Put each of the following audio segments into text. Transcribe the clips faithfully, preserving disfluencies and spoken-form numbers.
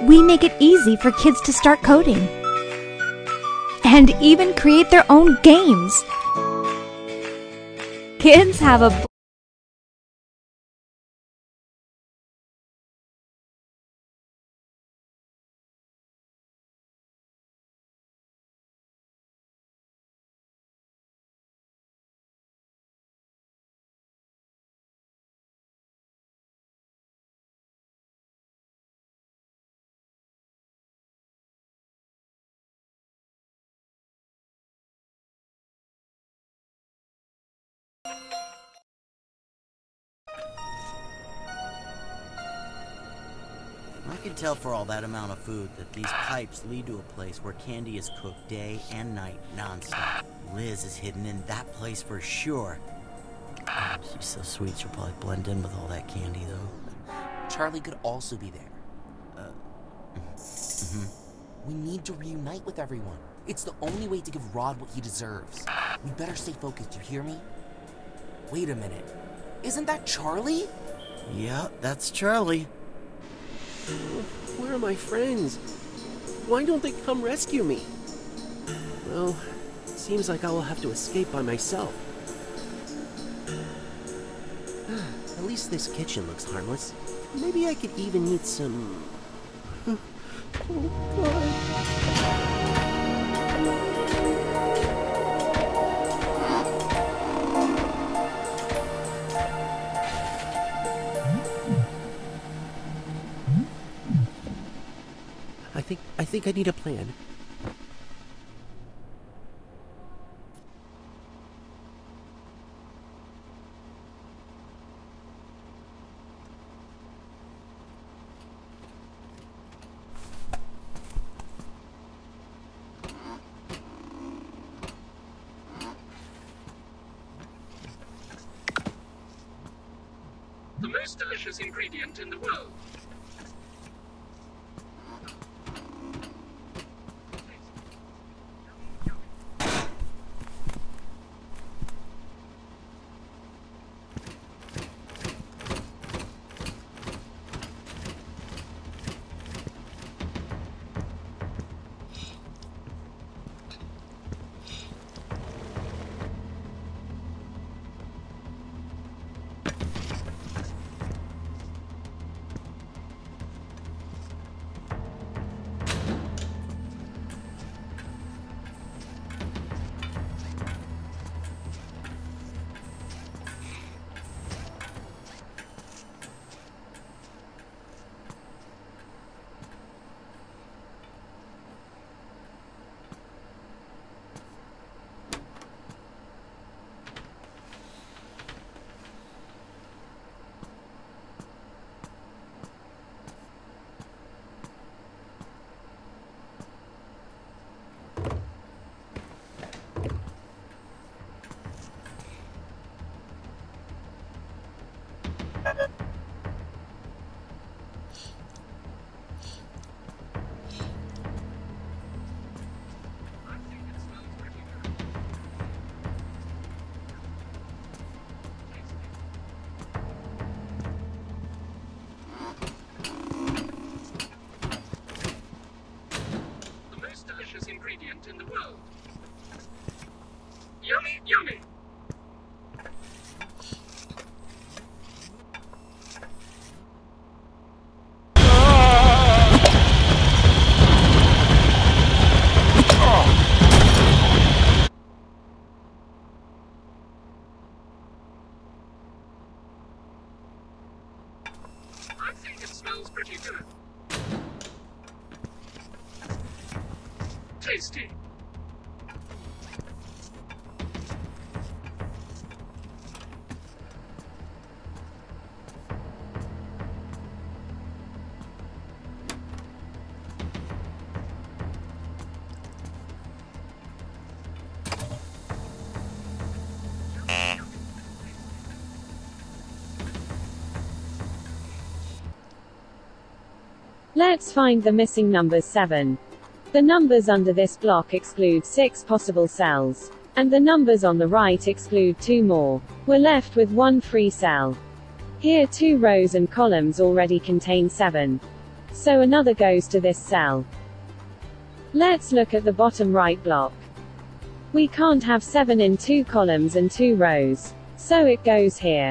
we make it easy for kids to start coding and even create their own games. Kids have a I can tell for all that amount of food that these pipes lead to a place where candy is cooked day and night non-stop. Liz is hidden in that place for sure. God, she's so sweet, she'll probably blend in with all that candy, though. Charlie could also be there. Uh, mm-hmm. We need to reunite with everyone. It's the only way to give Rod what he deserves. We better stay focused, you hear me? Wait a minute. Isn't that Charlie? Yeah, that's Charlie. Where are my friends? Why don't they come rescue me? Well, it seems like I will have to escape by myself. At least this kitchen looks harmless. Maybe I could even eat some... Oh, God. I think I think I need a plan. The most delicious ingredient in the world. Ingredient in the world. Yummy, yummy. I think it smells pretty good. Tasty. Let's find the missing numbers seven. The numbers under this block exclude six possible cells, and the numbers on the right exclude two more. We're left with one free cell. Here two rows and columns already contain seven. so another goes to this cell. Let's look at the bottom right block. We can't have seven in two columns and two rows, so it goes here.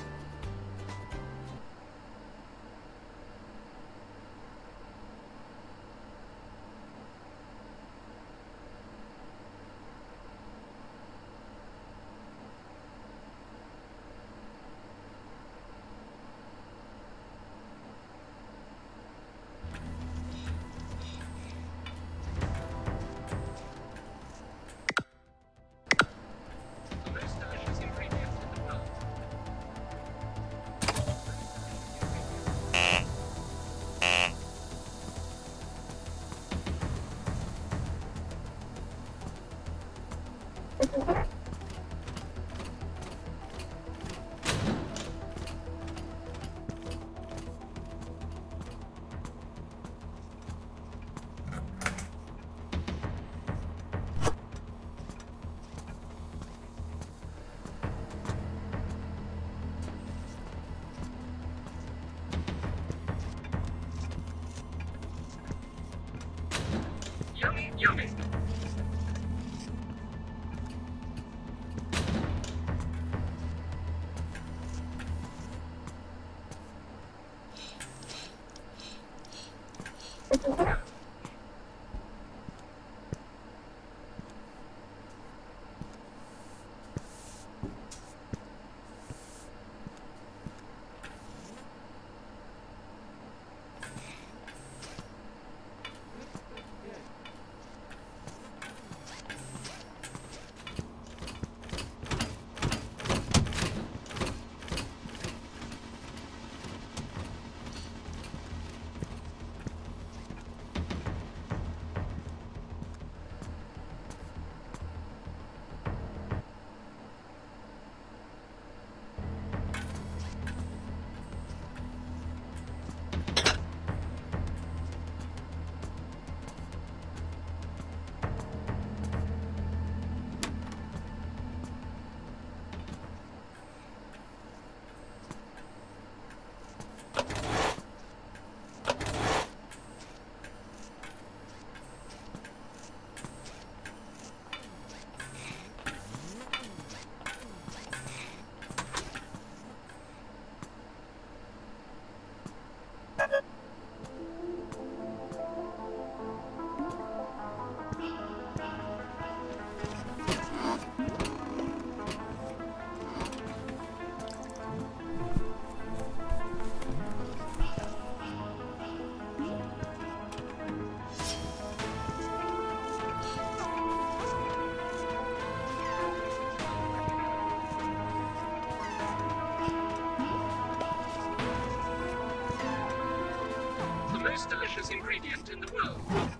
Yummy, yummy. The most delicious ingredient in the world.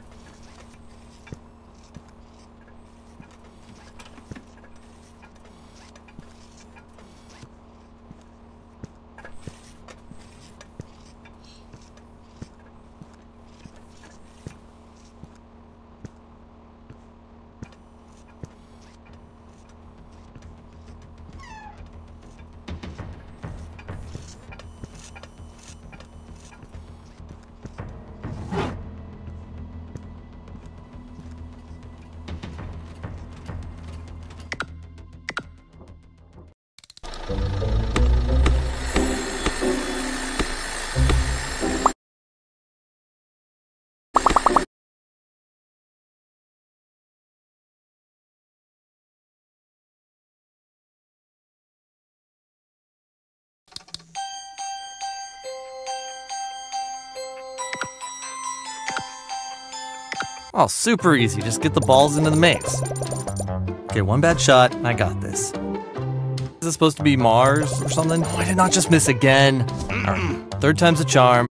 Oh, super easy. Just get the balls into the maze. Okay, one bad shot, and I got this. Is this supposed to be Mars or something? Oh, I did not just miss again. All right, third time's a charm.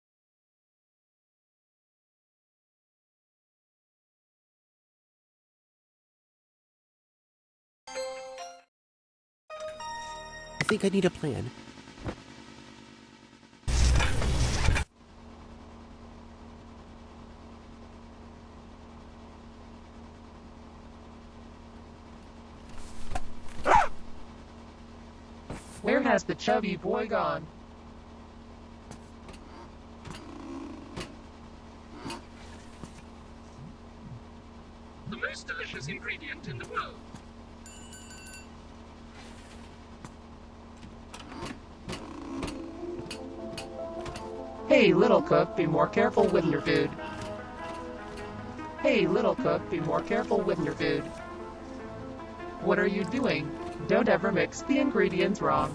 I think I need a plan. Where has the chubby boy gone? most delicious ingredient in the world. Hey, little cook, be more careful with your food. Hey, little cook, be more careful with your food. What are you doing? Don't ever mix the ingredients wrong.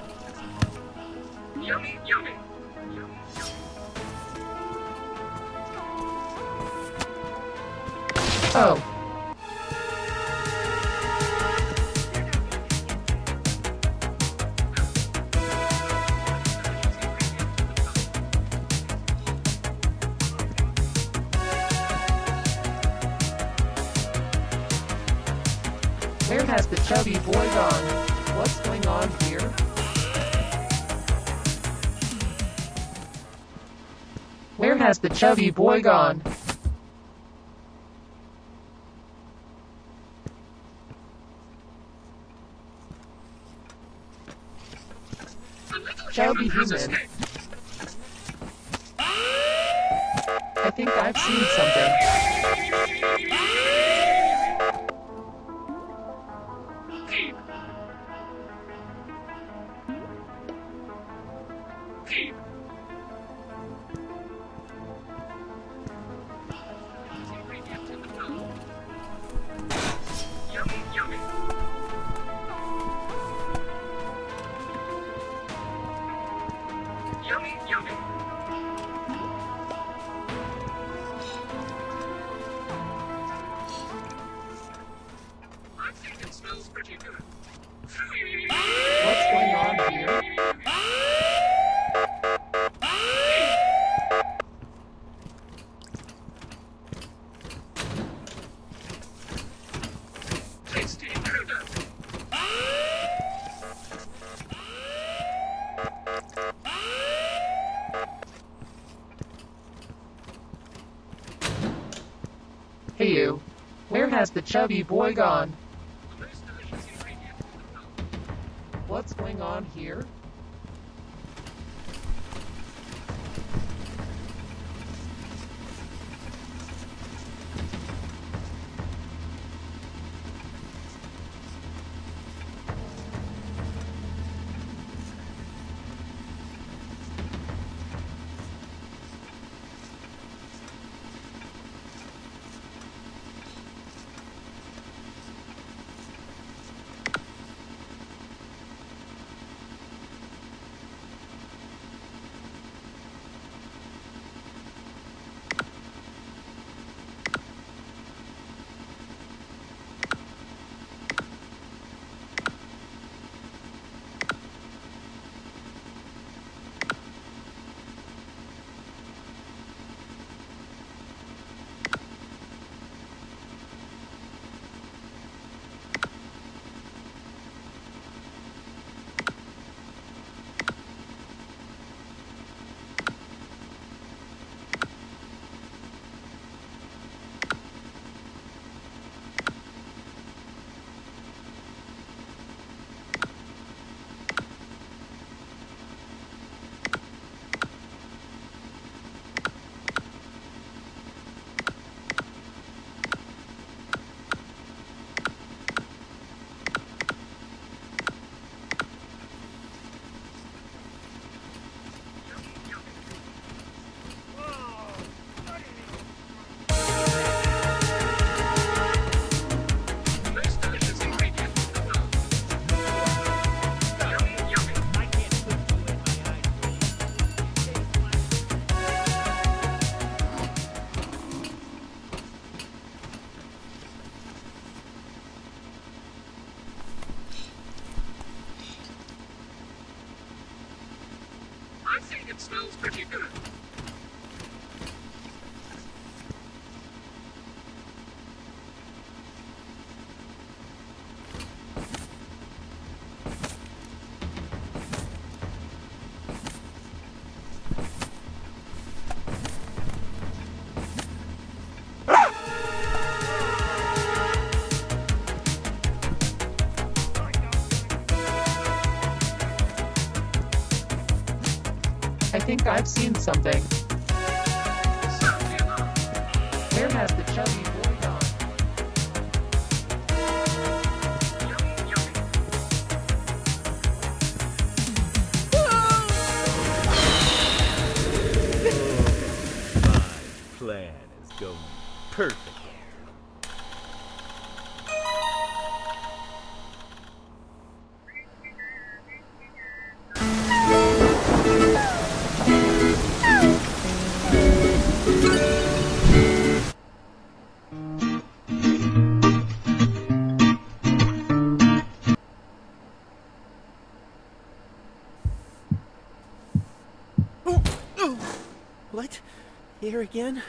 Yummy, yummy. Oh. Where has the chubby boy gone? What's going on here? Where has the chubby boy gone? Chubby human. I think I've seen something. Keep. Keep. Ingredient in the world. Yummy, yummy. Yummy, yummy. I think it smells pretty good. What's going on here? Tasty intruder. Hey you. Where has the chubby boy gone? The most delicious ingredient in the world. What's going on here? The most delicious ingredient in the world. Yummy, yummy. I think it smells pretty good. I think I've seen something. Sound the alarm. Where has the chubby boy gone? going perfectly. What? Here again?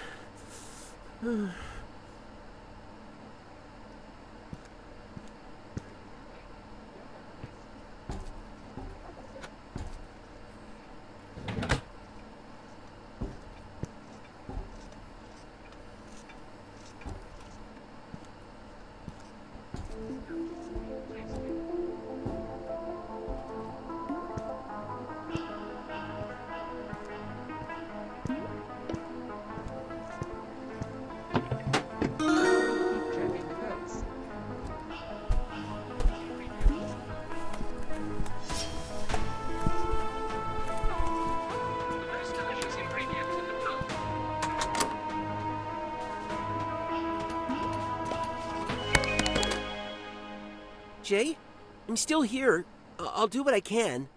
Tracking the goods. The most delicious ingredient in the world. Jay? I'm still here. I- I'll do what I can.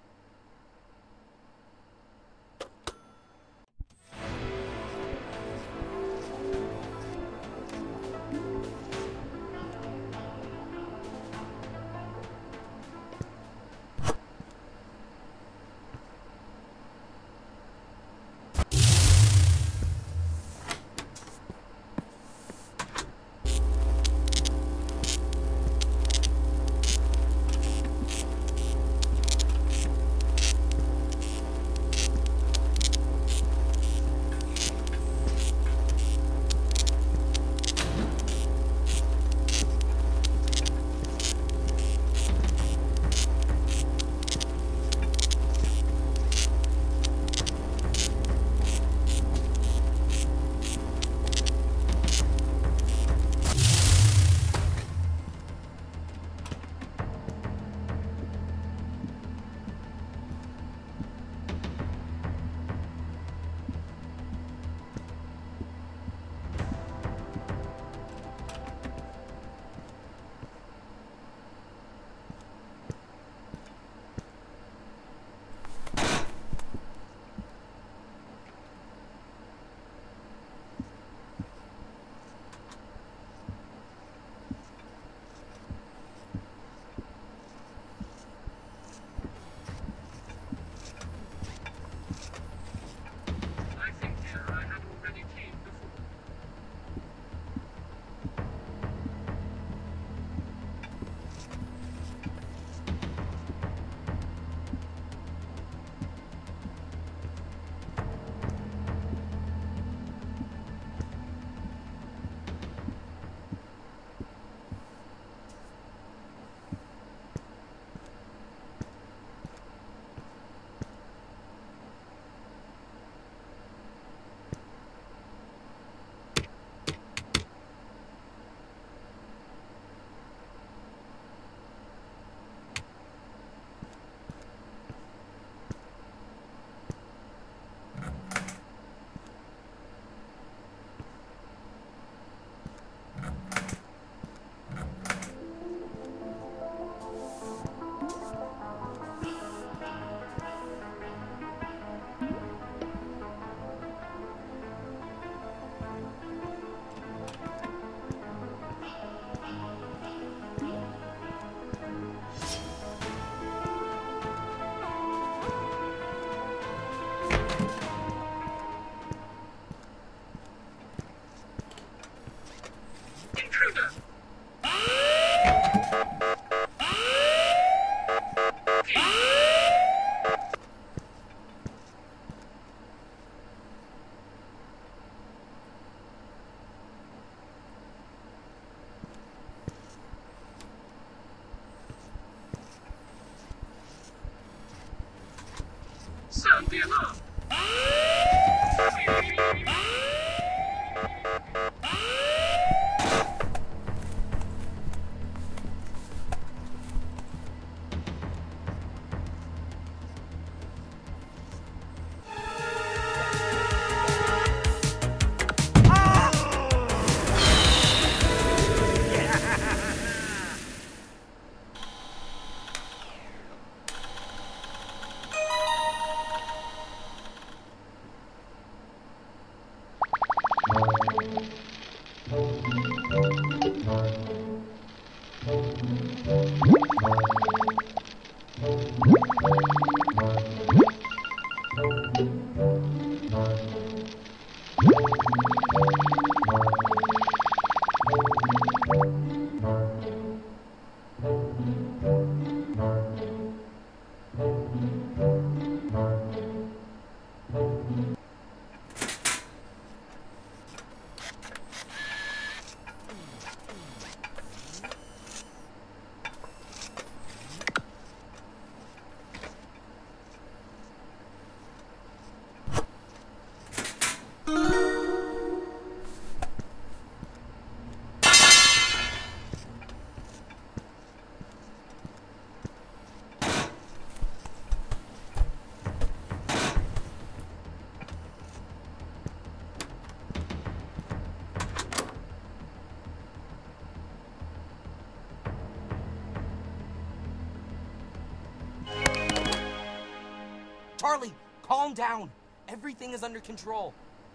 Charlie, calm down. Everything is under control.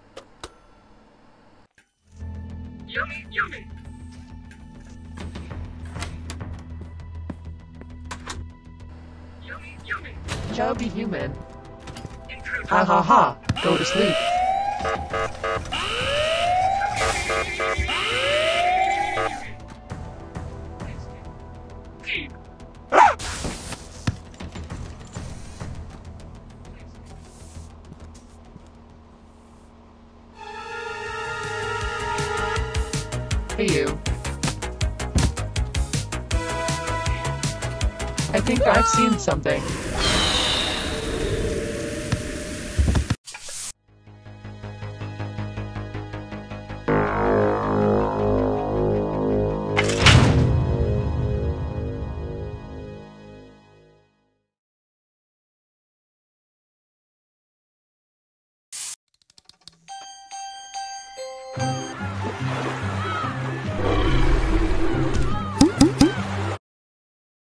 Yummy, yummy. Yummy, yummy. Chubby human. Intruder. Ha ha ha. Go to sleep. Feed. Hey you. I think I've seen something.